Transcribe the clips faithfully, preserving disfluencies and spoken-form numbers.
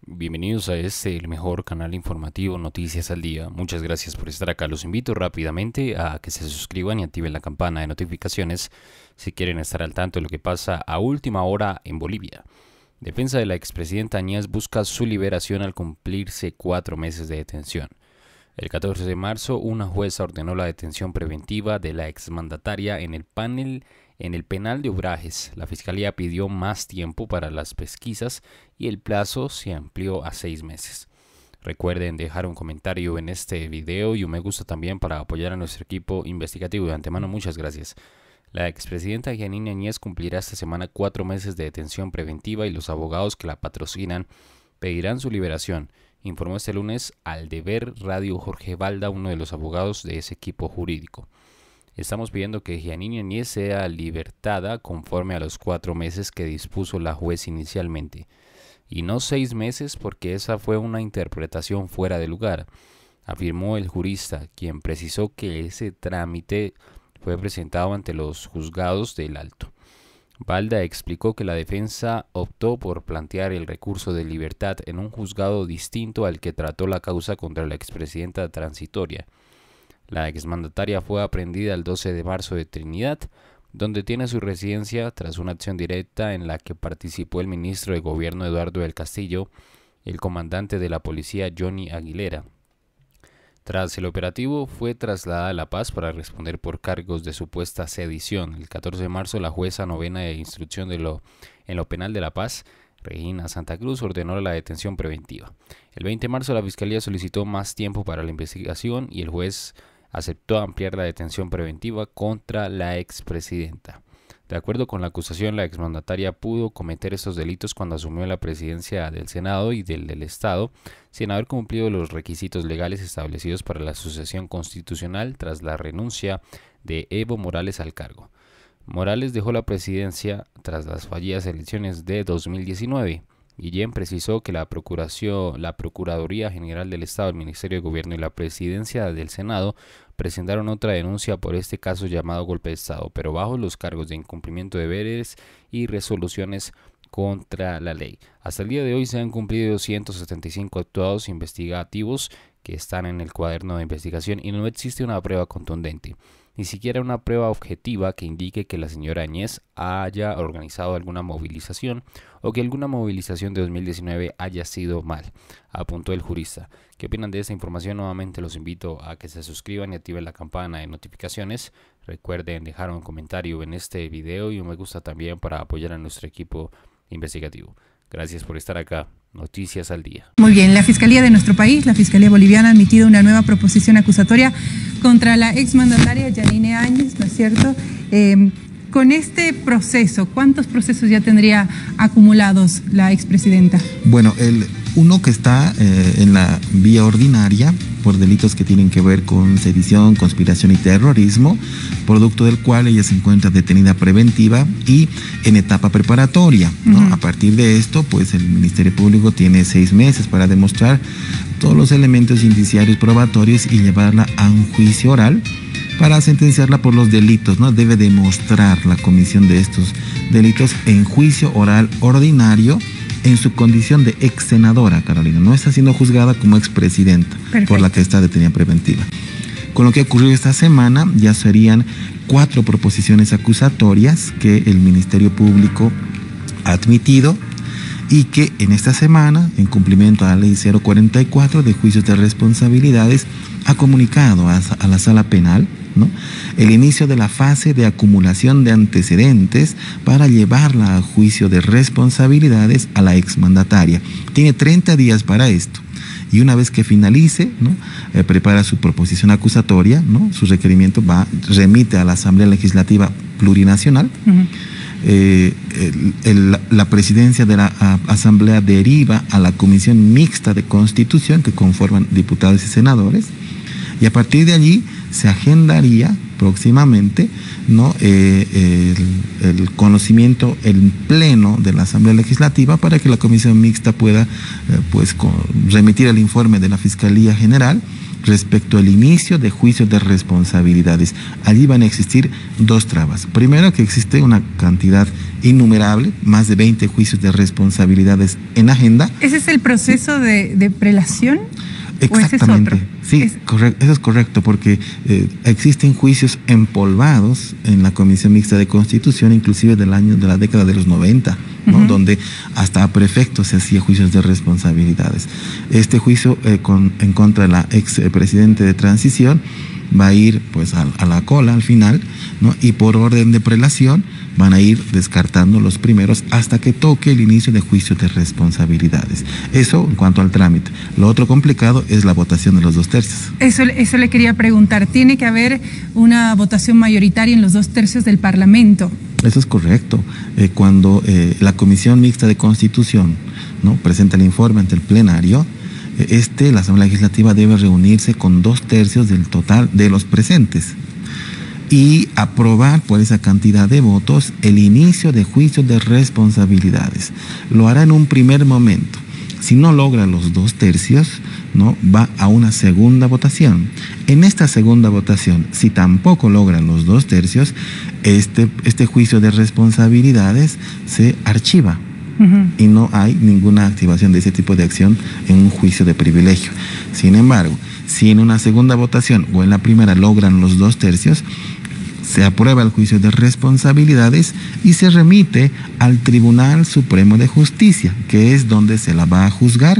Bienvenidos a este, el mejor canal informativo Noticias al Día. Muchas gracias por estar acá. Los invito rápidamente a que se suscriban y activen la campana de notificaciones si quieren estar al tanto de lo que pasa a última hora en Bolivia. Defensa de la expresidenta Áñez busca su liberación al cumplirse cuatro meses de detención. El catorce de marzo, una jueza ordenó la detención preventiva de la exmandataria en el panel En el penal de Obrajes. La fiscalía pidió más tiempo para las pesquisas y el plazo se amplió a seis meses. Recuerden dejar un comentario en este video y un me gusta también para apoyar a nuestro equipo investigativo. De antemano, muchas gracias. La expresidenta Jeanine Áñez cumplirá esta semana cuatro meses de detención preventiva y los abogados que la patrocinan pedirán su liberación, informó este lunes Al Deber Radio Jorge Balda, uno de los abogados de ese equipo jurídico. Estamos pidiendo que Jeanine Áñez sea libertada conforme a los cuatro meses que dispuso la juez inicialmente, y no seis meses porque esa fue una interpretación fuera de lugar, afirmó el jurista, quien precisó que ese trámite fue presentado ante los juzgados del Alto. Balda explicó que la defensa optó por plantear el recurso de libertad en un juzgado distinto al que trató la causa contra la expresidenta transitoria. La exmandataria fue aprehendida el doce de marzo de Trinidad, donde tiene su residencia tras una acción directa en la que participó el ministro de Gobierno Eduardo del Castillo y el comandante de la policía Johnny Aguilera. Tras el operativo, fue trasladada a La Paz para responder por cargos de supuesta sedición. El catorce de marzo, la jueza novena de instrucción de lo, en lo penal de La Paz, Regina Santa Cruz, ordenó la detención preventiva. El veinte de marzo, la fiscalía solicitó más tiempo para la investigación y el juez aceptó ampliar la detención preventiva contra la expresidenta. De acuerdo con la acusación, la exmandataria pudo cometer estos delitos cuando asumió la presidencia del Senado y del, del Estado, sin haber cumplido los requisitos legales establecidos para la sucesión constitucional tras la renuncia de Evo Morales al cargo. Morales dejó la presidencia tras las fallidas elecciones de dos mil diecinueve. Guillén precisó que la Procuración, la Procuraduría General del Estado, el Ministerio de Gobierno y la Presidencia del Senado presentaron otra denuncia por este caso llamado golpe de Estado, pero bajo los cargos de incumplimiento de deberes y resoluciones contra la ley. Hasta el día de hoy se han cumplido doscientos setenta y cinco actuados investigativos que están en el cuaderno de investigación y no existe una prueba contundente, ni siquiera una prueba objetiva que indique que la señora Áñez haya organizado alguna movilización o que alguna movilización de dos mil diecinueve haya sido mal, apuntó el jurista. ¿Qué opinan de esta información? Nuevamente los invito a que se suscriban y activen la campana de notificaciones. Recuerden dejar un comentario en este video y un me gusta también para apoyar a nuestro equipo investigativo. Gracias por estar acá. Noticias al Día. Muy bien, la Fiscalía de nuestro país, la Fiscalía Boliviana, ha emitido una nueva proposición acusatoria contra la exmandataria Jeanine Áñez, ¿no es cierto? Eh, con este proceso, ¿cuántos procesos ya tendría acumulados la expresidenta? Bueno, el uno que está eh, en la vía ordinaria por delitos que tienen que ver con sedición, conspiración y terrorismo, producto del cual ella se encuentra detenida preventiva y en etapa preparatoria, ¿no? Uh-huh. A partir de esto, pues el Ministerio Público tiene seis meses para demostrar todos los elementos indiciarios probatorios y llevarla a un juicio oral para sentenciarla por los delitos, ¿no? Debe demostrar la comisión de estos delitos en juicio oral ordinario en su condición de ex senadora, Carolina. No está siendo juzgada como expresidenta, por la que está detenida preventiva. Con lo que ocurrió esta semana, ya serían cuatro proposiciones acusatorias que el Ministerio Público ha admitido y que en esta semana, en cumplimiento a la ley cero cuarenta y cuatro de juicios de responsabilidades, ha comunicado a, a la sala penal, ¿no?, el inicio de la fase de acumulación de antecedentes para llevarla a juicio de responsabilidades a la exmandataria. Tiene treinta días para esto y una vez que finalice, ¿no?, eh, prepara su proposición acusatoria, ¿no?, su requerimiento va, remite a la Asamblea Legislativa Plurinacional. Uh-huh. Eh, el, el, la presidencia de la a, Asamblea deriva a la Comisión Mixta de Constitución que conforman diputados y senadores y a partir de allí se agendaría próximamente, ¿no?, eh, el, el conocimiento en pleno de la Asamblea Legislativa para que la Comisión Mixta pueda eh, pues, con, remitir el informe de la Fiscalía General respecto al inicio de juicios de responsabilidades. Allí van a existir dos trabas. Primero, que existe una cantidad innumerable, más de veinte juicios de responsabilidades en agenda. ¿Ese es el proceso de, de prelación? Exactamente, ¿O ese es otro? sí, es... correcto, eso es correcto, porque eh, existen juicios empolvados en la Comisión Mixta de Constitución, inclusive del año de la década de los noventa, ¿no? Uh-huh. Donde hasta a prefectos se hacía juicios de responsabilidades. Este juicio eh, con, en contra de la ex presidente de transición va a ir pues a, a la cola al final, ¿no? Y por orden de prelación van a ir descartando los primeros hasta que toque el inicio de juicios de responsabilidades. Eso en cuanto al trámite. Lo otro complicado es la votación de los dos tercios. Eso, eso le quería preguntar. ¿Tiene que haber una votación mayoritaria en los dos tercios del Parlamento? Eso es correcto. Eh, cuando eh, la Comisión Mixta de Constitución, ¿no?, presenta el informe ante el plenario, eh, este, la Asamblea Legislativa debe reunirse con dos tercios del total de los presentes y aprobar por esa cantidad de votos el inicio de juicios de responsabilidades. Lo hará en un primer momento. Si no logra los dos tercios, ¿no?, va a una segunda votación. En esta segunda votación, si tampoco logra los dos tercios, este, este juicio de responsabilidades se archiva. Uh-huh. Y no hay ninguna activación de ese tipo de acción en un juicio de privilegio. Sin embargo, si en una segunda votación o en la primera logran los dos tercios, se aprueba el juicio de responsabilidades y se remite al Tribunal Supremo de Justicia, que es donde se la va a juzgar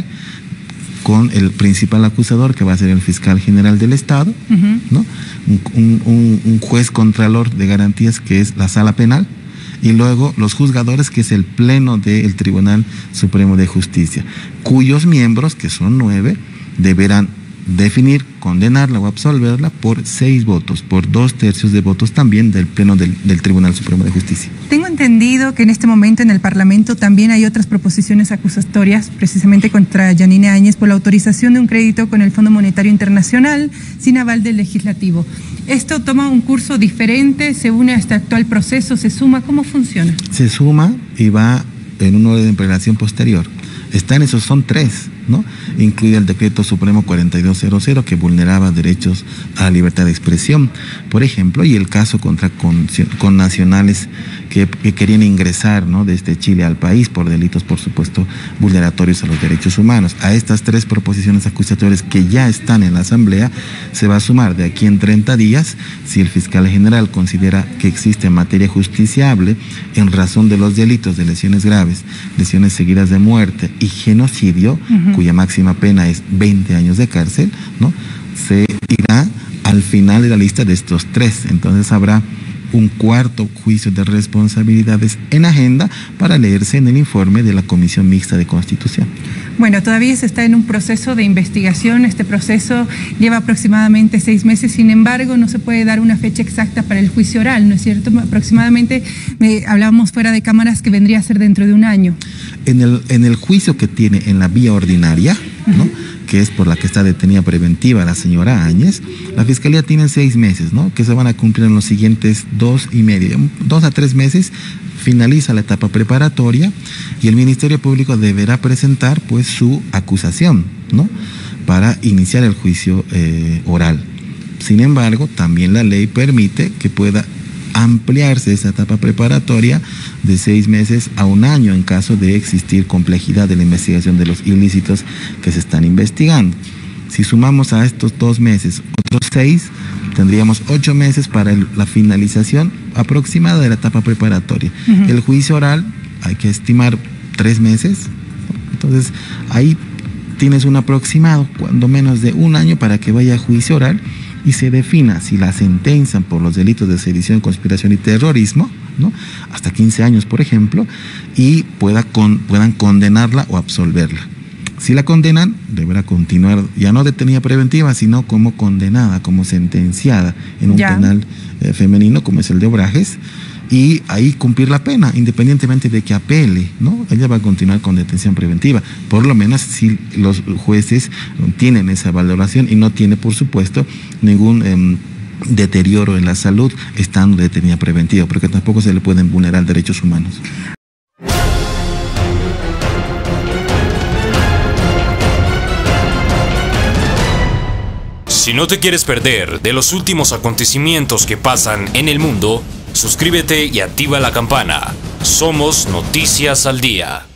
con el principal acusador, que va a ser el fiscal general del Estado, uh-huh, ¿no? un, un, un juez contralor de garantías, que es la sala penal, y luego los juzgadores, que es el pleno del Tribunal Supremo de Justicia, cuyos miembros, que son nueve, deberán definir, condenarla o absolverla por seis votos, por dos tercios de votos también del Pleno del, del Tribunal Supremo de Justicia. Tengo entendido que en este momento en el Parlamento también hay otras proposiciones acusatorias, precisamente contra Yanine Áñez, por la autorización de un crédito con el Fondo Monetario Internacional sin aval del Legislativo. ¿Esto toma un curso diferente? ¿Se une a este actual proceso? ¿Se suma? ¿Cómo funciona? Se suma y va en un orden de prelación posterior. Están esos, son tres, ¿no? Incluye el decreto supremo cuarenta y dos cero cero, que vulneraba derechos a la libertad de expresión, por ejemplo, y el caso contra con, con nacionales que, que querían ingresar, ¿no?, desde Chile al país por delitos, por supuesto, vulneratorios a los derechos humanos. A estas tres proposiciones acusatorias que ya están en la Asamblea, se va a sumar de aquí en treinta días, si el fiscal general considera que existe materia justiciable en razón de los delitos de lesiones graves, lesiones seguidas de muerte y genocidio, uh-huh, cuya máxima pena es veinte años de cárcel, ¿no?, se irá al final de la lista de estos tres. Entonces habrá un cuarto juicio de responsabilidades en agenda para leerse en el informe de la Comisión Mixta de Constitución. Bueno, todavía se está en un proceso de investigación. Este proceso lleva aproximadamente seis meses. Sin embargo, no se puede dar una fecha exacta para el juicio oral, ¿no es cierto? Aproximadamente, eh, hablábamos fuera de cámaras, que vendría a ser dentro de un año. En el, en el juicio que tiene en la vía ordinaria, ¿no?, uh-huh, que es por la que está detenida preventiva la señora Áñez, la Fiscalía tiene seis meses, ¿no?, que se van a cumplir en los siguientes dos y medio, dos a tres meses. Finaliza la etapa preparatoria y el Ministerio Público deberá presentar pues su acusación, ¿no?, para iniciar el juicio eh, oral. Sin embargo, también la ley permite que pueda ampliarse esa etapa preparatoria de seis meses a un año en caso de existir complejidad de la investigación de los ilícitos que se están investigando. Si sumamos a estos dos meses otros seis, tendríamos ocho meses para el, la finalización aproximada de la etapa preparatoria. Uh-huh. El juicio oral hay que estimar tres meses. Entonces ahí tienes un aproximado, cuando menos de un año, para que vaya a juicio oral y se defina si la sentencian por los delitos de sedición, conspiración y terrorismo, ¿no?, hasta quince años, por ejemplo, y pueda con, puedan condenarla o absolverla. Si la condenan, deberá continuar ya no detenida preventiva, sino como condenada, como sentenciada en un ya. penal eh, femenino, como es el de Obrajes, y ahí cumplir la pena, independientemente de que apele, ¿no? Ella va a continuar con detención preventiva, por lo menos si los jueces tienen esa valoración y no tiene, por supuesto, ningún eh, deterioro en la salud estando detenida preventiva, porque tampoco se le pueden vulnerar derechos humanos. Si no te quieres perder de los últimos acontecimientos que pasan en el mundo, suscríbete y activa la campana. Somos Noticias al Día.